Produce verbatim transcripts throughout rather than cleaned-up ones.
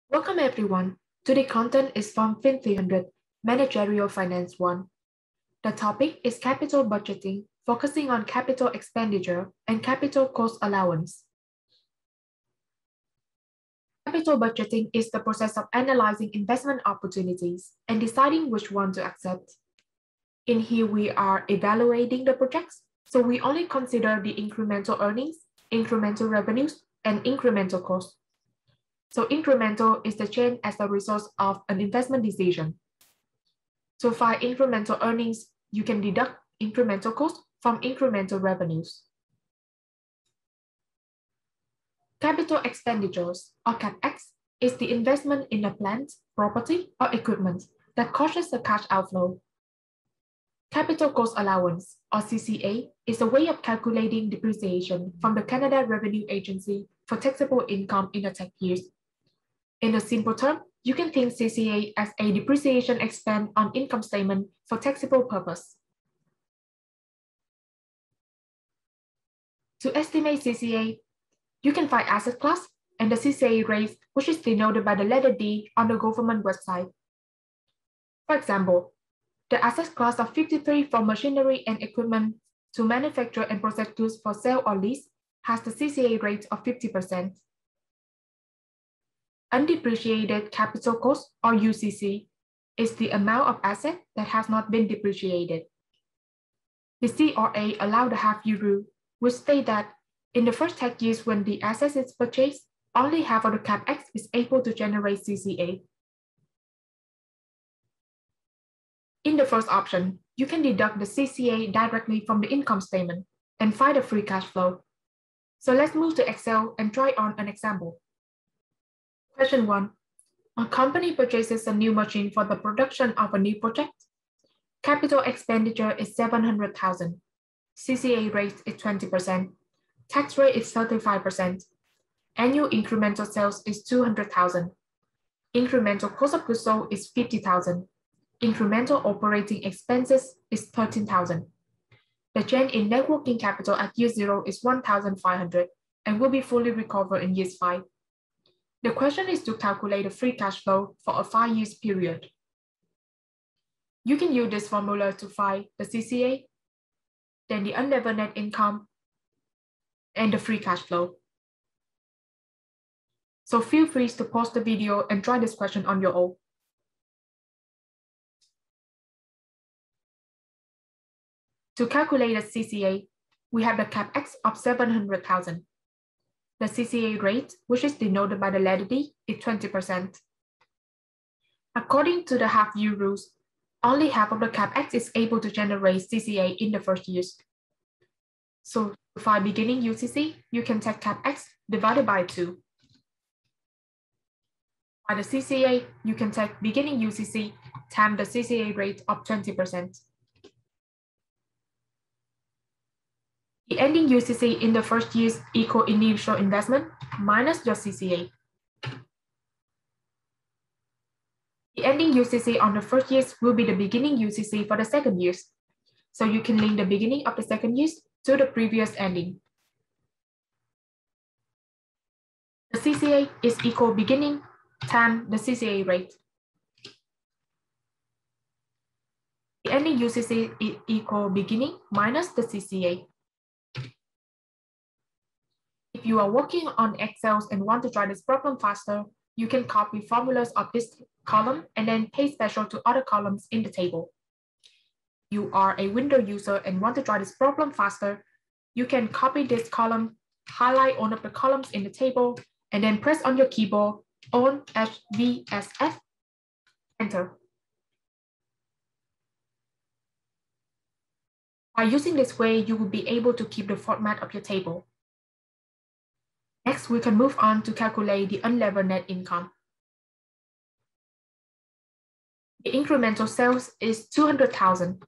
Welcome everyone. Today content is from F I N three hundred, Managerial Finance one. The topic is capital budgeting, focusing on capital expenditure and capital cost allowance. Capital budgeting is the process of analyzing investment opportunities and deciding which one to accept. In here, we are evaluating the projects, so we only consider the incremental earnings, incremental revenues, and incremental costs. So incremental is the change as a result of an investment decision. To find incremental earnings, you can deduct incremental costs from incremental revenues. Capital expenditures, or CapEx, is the investment in a plant, property, or equipment that causes a cash outflow. Capital cost allowance, or C C A, is a way of calculating depreciation from the Canada Revenue Agency for taxable income in a tax year. In a simple term, you can think C C A as a depreciation expense on income statement for taxable purpose. To estimate C C A, you can find asset class and the C C A rate, which is denoted by the letter D on the government website. For example, the asset class of fifty-three for machinery and equipment to manufacture and process goods for sale or lease has the C C A rate of fifty percent. Undepreciated capital cost, or U C C, is the amount of asset that has not been depreciated. The C R A allowed the half-year rule, which states that in the first tax years when the asset is purchased, only half of the CapEx is able to generate C C A. In the first option, you can deduct the C C A directly from the income statement and find the free cash flow. So let's move to Excel and try on an example. Question one. A company purchases a new machine for the production of a new project. Capital expenditure is seven hundred thousand dollars. C C A rate is twenty percent. Tax rate is thirty-five percent. Annual incremental sales is two hundred thousand dollars. Incremental cost of goods sold is fifty thousand dollars. Incremental operating expenses is thirteen thousand dollars. The change in net working capital at year zero is one thousand five hundred dollars and will be fully recovered in year five. The question is to calculate the free cash flow for a five years period. You can use this formula to find the C C A, then the unlevered net income, and the free cash flow. So feel free to pause the video and try this question on your own. To calculate the C C A, we have the CapEx of seven hundred thousand dollars. The C C A rate, which is denoted by the letter D, is twenty percent. According to the half-year rules, only half of the CapEx is able to generate C C A in the first years. So to find beginning U C C, you can take CapEx divided by two. By the C C A, you can take beginning U C C times the C C A rate of twenty percent. The ending U C C in the first years equal initial investment minus your C C A. The ending U C C on the first years will be the beginning U C C for the second years. So you can link the beginning of the second years to the previous ending. The C C A is equal beginning times the C C A rate. The ending U C C is equal beginning minus the C C A. If you are working on Excel and want to try this problem faster, you can copy formulas of this column and then paste special to other columns in the table. You are a Windows user and want to try this problem faster, you can copy this column, highlight one of the columns in the table, and then press on your keyboard on H V S F, enter. By using this way, you will be able to keep the format of your table. Next, we can move on to calculate the unlevered net income. The incremental sales is two hundred thousand dollars.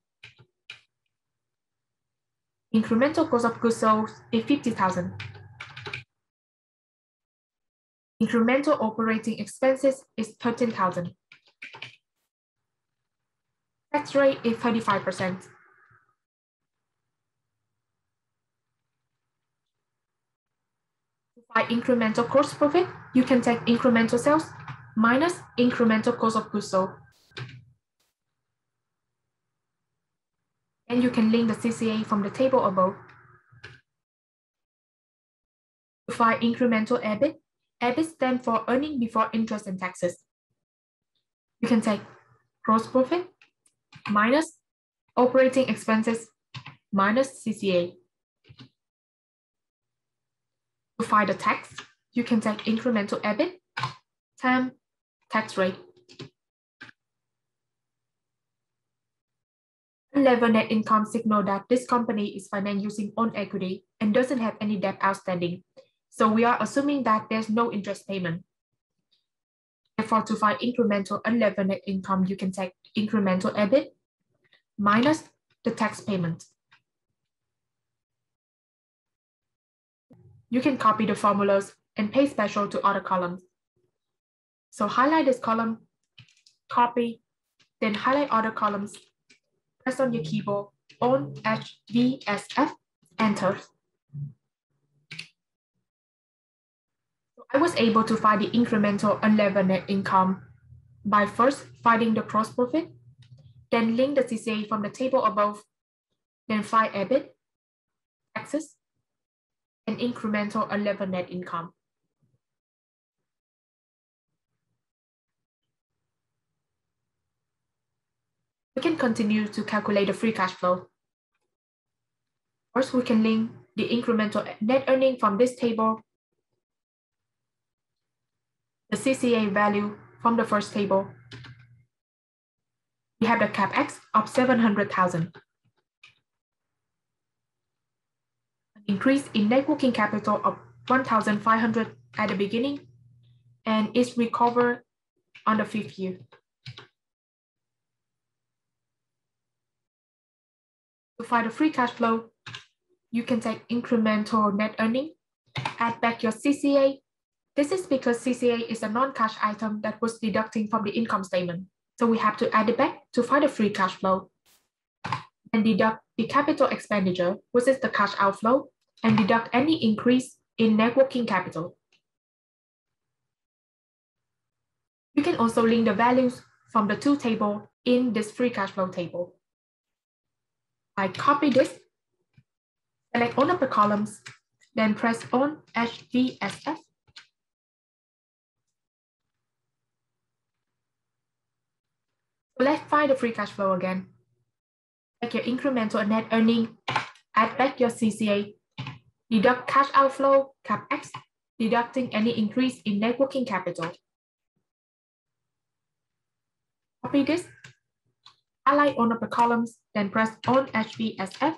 Incremental cost of goods sold is fifty thousand dollars. Incremental operating expenses is thirteen thousand dollars. Tax rate is thirty-five percent. To find incremental gross profit, you can take incremental sales minus incremental cost of goods sold. And you can link the C C A from the table above. To find incremental E B I T, E B I T stands for earning before interest and taxes. You can take gross profit minus operating expenses minus C C A. To find the tax, you can take incremental E B I T times tax rate. Unlevered net income signals that this company is financed using own equity and doesn't have any debt outstanding. So we are assuming that there's no interest payment. Therefore, to find incremental unlevered net income, you can take incremental E B I T minus the tax payment. You can copy the formulas and paste special to other columns. So highlight this column, copy, then highlight other columns, press on your keyboard, on H V S F, enter. So I was able to find the incremental unlevered net income by first finding the gross profit, then link the C C A from the table above, then find E B I T, taxes, and incremental unlevered net income. We can continue to calculate the free cash flow. First, we can link the incremental net earning from this table, the C C A value from the first table. We have the capex of seven hundred thousand. An increase in net working capital of one thousand five hundred at the beginning and is recovered on the fifth year. To find the free cash flow, you can take incremental net earning, add back your C C A. This is because C C A is a non-cash item that was deducting from the income statement. So we have to add it back to find the free cash flow. And deduct the capital expenditure, which is the cash outflow, and deduct any increase in net working capital. You can also link the values from the two tables in this free cash flow table. I copy this, select all of the columns, then press on H V S F. So let's find the free cash flow again. Take your incremental net earning, add back your C C A, deduct cash outflow, capex, deducting any increase in net working capital. Copy this, highlight all of the columns, then press on H V S F.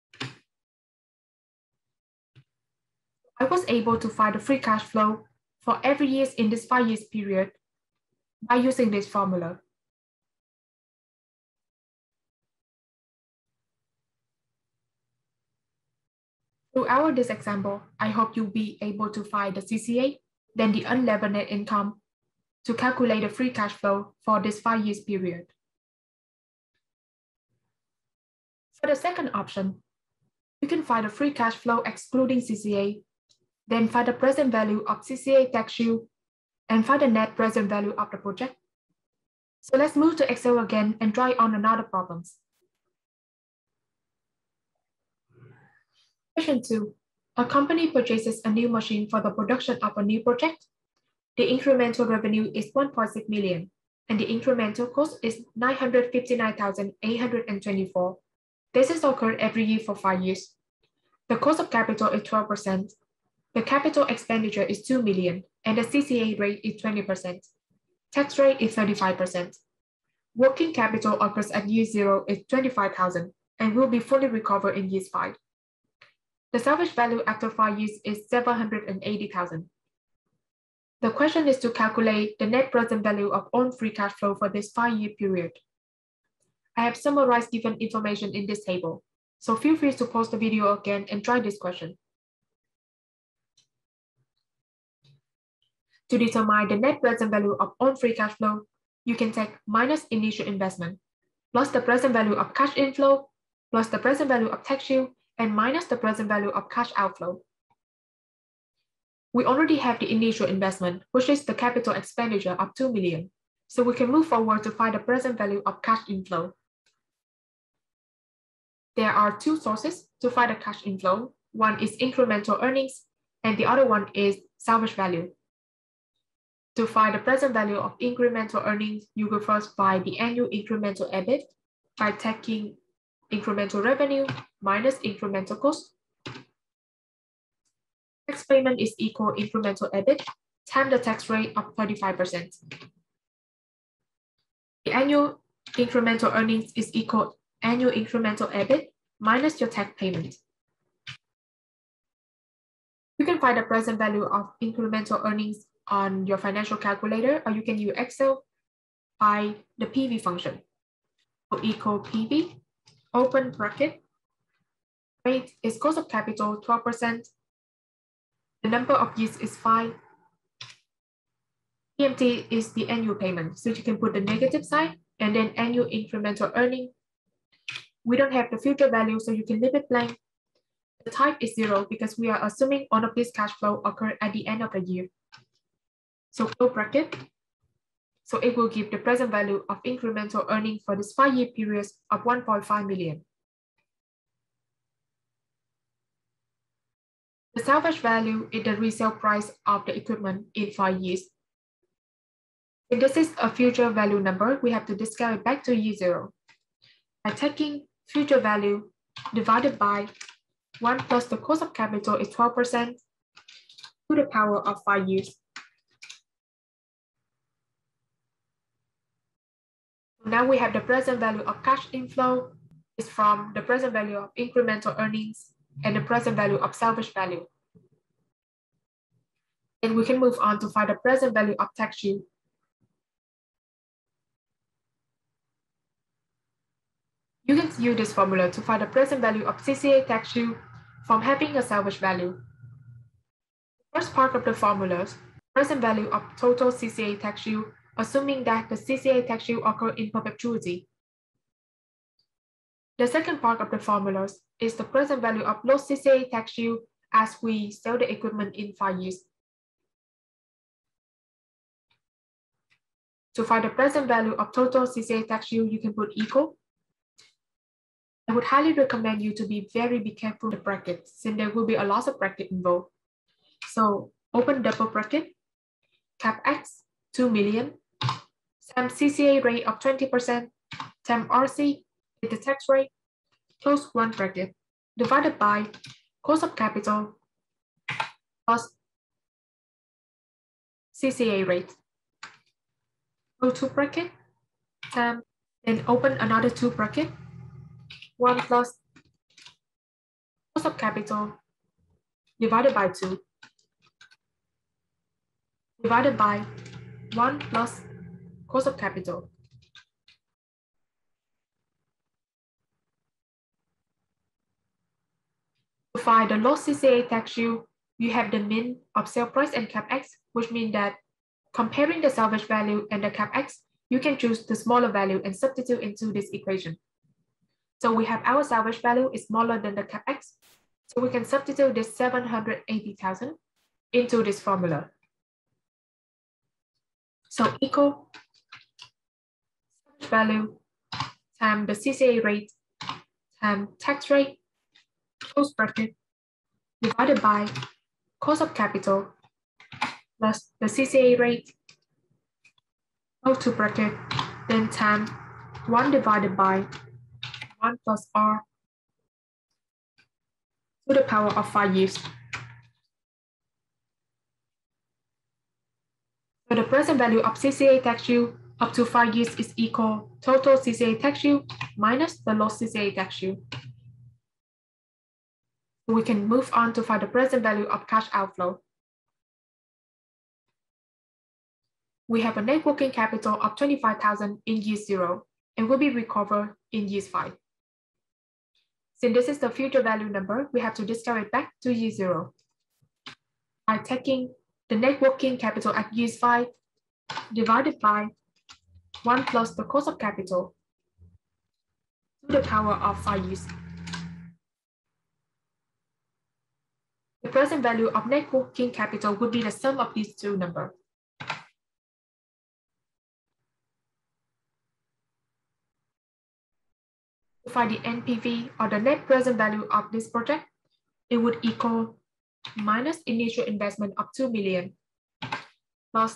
I was able to find the free cash flow for every year in this five years period by using this formula. Throughout this example, I hope you'll be able to find the C C A, then the unlevered net income to calculate the free cash flow for this five years period. For the second option, you can find the free cash flow excluding C C A, then find the present value of C C A tax shield, and find the net present value of the project. So let's move to Excel again and try on another problems. Question two, a company purchases a new machine for the production of a new project. The incremental revenue is one point six million, and the incremental cost is nine hundred fifty-nine thousand eight hundred twenty-four. This is occurred every year for five years. The cost of capital is twelve percent. The capital expenditure is two million, and the C C A rate is twenty percent. Tax rate is thirty-five percent. Working capital occurs at year zero is twenty-five thousand and will be fully recovered in year five. The salvage value after five years is seven hundred eighty thousand. The question is to calculate the net present value of own free cash flow for this five-year period. I have summarized given information in this table, so feel free to pause the video again and try this question. To determine the net present value of own free cash flow, you can take minus initial investment, plus the present value of cash inflow, plus the present value of tax shield, and minus the present value of cash outflow. We already have the initial investment, which is the capital expenditure of two million. So we can move forward to find the present value of cash inflow. There are two sources to find the cash inflow. One is incremental earnings, and the other one is salvage value. To find the present value of incremental earnings, you will first find the annual incremental E B I T by taking incremental revenue minus incremental cost. Tax payment is equal incremental E B I T times the tax rate of thirty-five percent. The annual incremental earnings is equal annual incremental E B I T minus your tax payment. You can find the present value of incremental earnings on your financial calculator, or you can use Excel by the P V function. So equal P V, open bracket, rate is cost of capital twelve percent, the number of years is five, E M T is the annual payment, so you can put the negative side, and then annual incremental earning. We don't have the future value, so you can leave it blank. The type is zero because we are assuming all of this cash flow occurred at the end of the year. So close bracket. So it will give the present value of incremental earning for this five-year period of one point five million. The salvage value is the resale price of the equipment in five years. If this is a future value number, we have to discount it back to year zero. By taking future value divided by one plus the cost of capital is twelve percent to the power of five years. Now we have the present value of cash inflow is from the present value of incremental earnings and the present value of salvage value. And we can move on to find the present value of tax yield. You can use this formula to find the present value of C C A tax yield from having a salvage value. The first part of the formula, present value of total C C A tax yield, assuming that the C C A tax yield occurs in perpetuity. The second part of the formulas is the present value of low C C A tax yield as we sell the equipment in five years. To find the present value of total C C A tax yield, you can put equal. I would highly recommend you to be very be careful with the brackets, since there will be a lot of bracket involved. So open double bracket, cap X, two million, times C C A rate of twenty percent, times R C is the tax rate, close one bracket, divided by cost of capital plus C C A rate. Close two bracket, times, then open another two bracket, one plus cost of capital divided by two, divided by one plus cost of capital. To find the low C C A tax yield, you have the mean of sale price and cap X, which means that comparing the salvage value and the cap X, you can choose the smaller value and substitute into this equation. So we have our salvage value is smaller than the cap X, so we can substitute this seven hundred eighty thousand into this formula. So equal salvage value times the C C A rate times tax rate, close bracket, divided by cost of capital plus the C C A rate, close to bracket, then times one divided by one plus R to the power of five years. So the present value of C C A tax yield up to five years is equal total C C A tax yield minus the lost C C A tax yield. We can move on to find the present value of cash outflow. We have a net working capital of twenty-five thousand in year zero and will be recovered in year five. Since this is the future value number, we have to discount it back to year zero. By taking the net working capital at year five divided by one plus the cost of capital to the power of five years. The The present value of net working capital would be the sum of these two numbers. To find the N P V, or the net present value of this project, it would equal minus initial investment of two million plus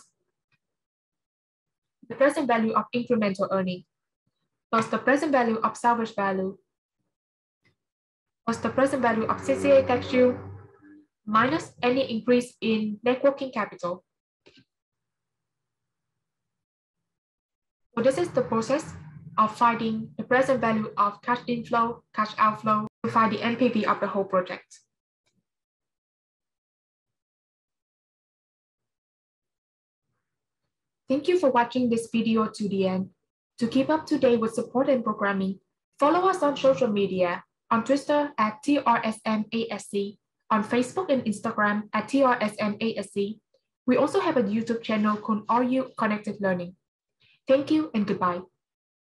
the present value of incremental earning plus the present value of salvage value plus the present value of C C A tax due minus any increase in net working capital. So this is the process of finding the present value of cash inflow, cash outflow to find the N P V of the whole project. Thank you for watching this video to the end. To keep up to date with support and programming, follow us on social media, on Twitter at T R S M A S C, on Facebook and Instagram at T R S M A S C. We also have a YouTube channel called Are You Connected Learning. Thank you and goodbye.